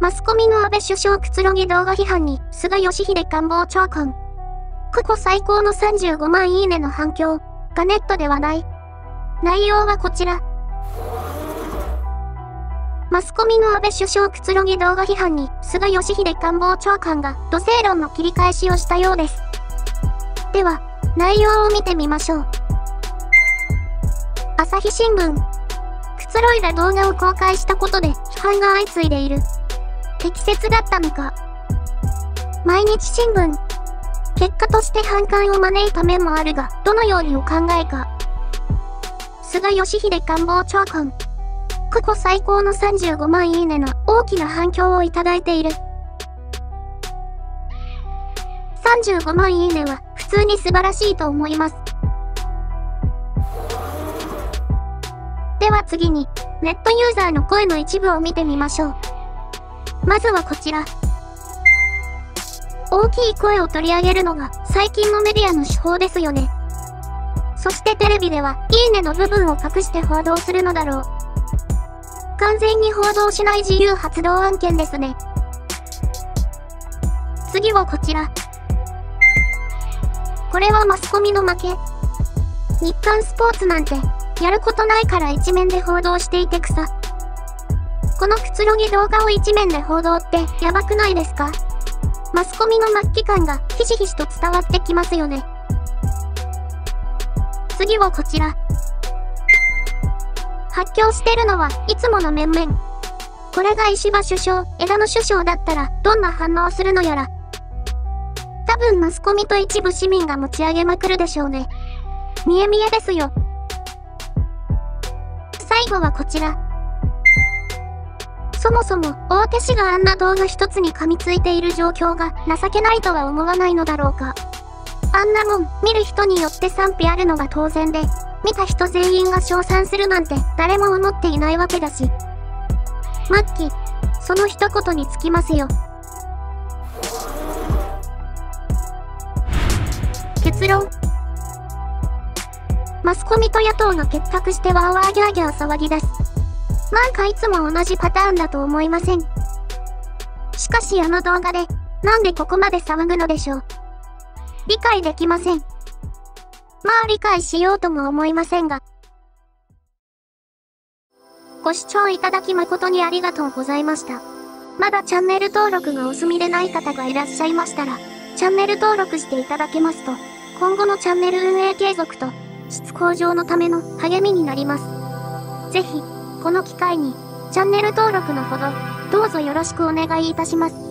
マスコミの安倍首相くつろぎ動画批判に、菅義偉官房長官。過去最高の35万いいねの反響がネットで話題。内容はこちら。マスコミの安倍首相くつろぎ動画批判に、菅義偉官房長官が土星論の切り返しをしたようです。では、内容を見てみましょう。朝日新聞。くつろいだ動画を公開したことで批判が相次いでいる。適切だったのか。毎日新聞。結果として反感を招いた面もあるが、どのようにお考えか。菅義偉官房長官。過去最高の35万いいねの大きな反響をいただいている。35万いいねは普通に素晴らしいと思います。では次に、ネットユーザーの声の一部を見てみましょう。まずはこちら。大きい声を取り上げるのが最近のメディアの手法ですよね。そしてテレビでは、いいねの部分を隠して報道するのだろう。完全に報道しない自由発動案件ですね。次はこちら。これはマスコミの負け。日刊スポーツなんて、やることないから一面で報道していて草。このくつろぎ動画を一面で報道ってやばくないですか？マスコミの末期感がひしひしと伝わってきますよね。次はこちら。発狂してるのはいつもの面々。これが石破首相、枝野首相だったらどんな反応するのやら。多分マスコミと一部市民が持ち上げまくるでしょうね。見え見えですよ。最後はこちら。そもそも大手紙があんな動画一つに噛みついている状況が情けないとは思わないのだろうか。あんなもん見る人によって賛否あるのが当然で、見た人全員が称賛するなんて誰も思っていないわけだし。末期、その一言につきますよ。結論。マスコミと野党が結託してワーワーギャーギャー騒ぎ出す。なんかいつも同じパターンだと思いません？しかしあの動画で、なんでここまで騒ぐのでしょう。理解できません。まあ理解しようとも思いませんが。ご視聴いただき誠にありがとうございました。まだチャンネル登録がお済みでない方がいらっしゃいましたら、チャンネル登録していただけますと、今後のチャンネル運営継続と、質向上のための励みになります。ぜひ、この機会に、チャンネル登録のほど、どうぞよろしくお願いいたします。